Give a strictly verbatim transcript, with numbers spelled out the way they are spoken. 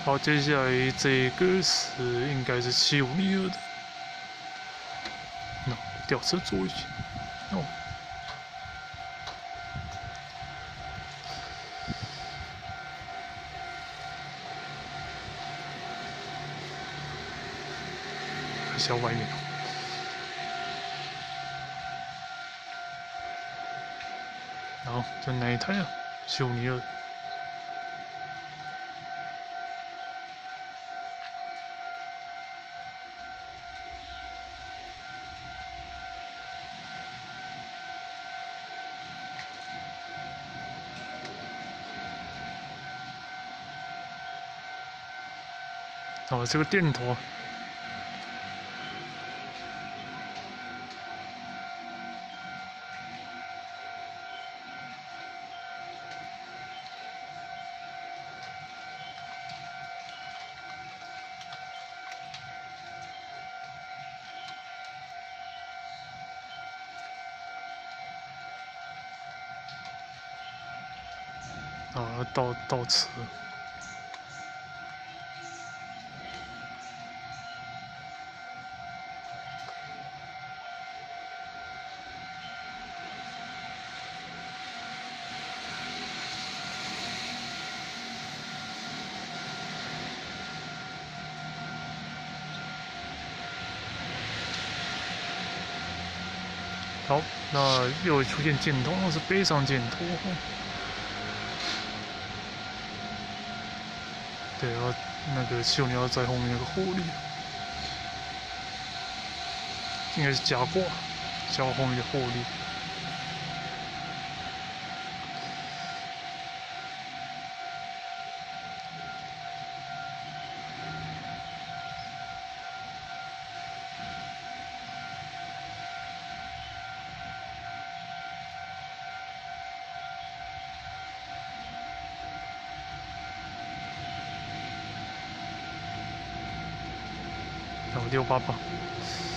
好，接下来这个是应该是七五零二的，那吊车座椅，哦。 小外面，然后就那一台啊，七五零二。哦，这个电头。 啊，倒倒车。好，那又出现箭头，是背上箭头。对，然后那个七五零二在后面那个火力，应该是加挂，加后面的火力。然后六八八。